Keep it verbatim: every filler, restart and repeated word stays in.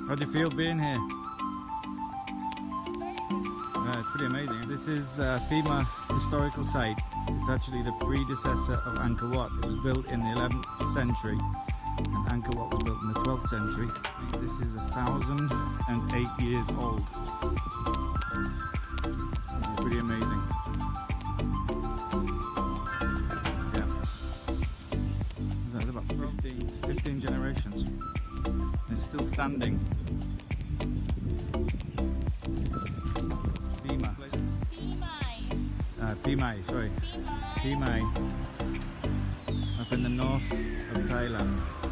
How do you feel being here? Yeah, it's pretty amazing. This is uh, Thema historical site. It's actually the predecessor of Angkor Wat. It was built in the eleventh century, and Angkor Wat was built in the twelfth century. This is a thousand and eight years old. It's pretty amazing. Yeah. There's about fifteen, fifteen generations. It's still standing. Thema. Uh, Themai, sorry. Themai. Up in the north of Thailand.